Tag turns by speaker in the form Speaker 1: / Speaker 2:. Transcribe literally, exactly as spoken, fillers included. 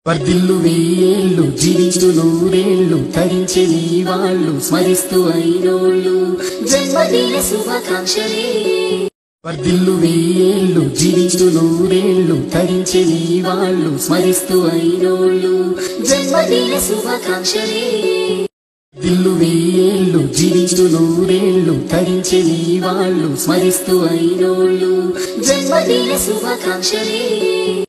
Speaker 1: వర్ధిల్లు వెయ్యేళ్ళు జీవించు నూరేళ్ళు తరించే నీ వాళ్ళు స్మరిస్తూ అయినోళ్ళు జన్మదిన శుభాకాంక్షలే. వర్ధిల్లు వెయ్యేళ్ళు జీవించు నూరేళ్ళు తరించే నీ వాళ్ళు స్మరిస్తూ అయినోళ్ళు జన్మదిన శుభాకాంక్షలే. వర్ధిల్లు వెయ్యేళ్ళు జీవించు నూరేళ్ళు తరించే నీ వాళ్ళు స్మరిస్తూ అయినోళ్ళు జన్మదిన శుభాకాంక్షలే.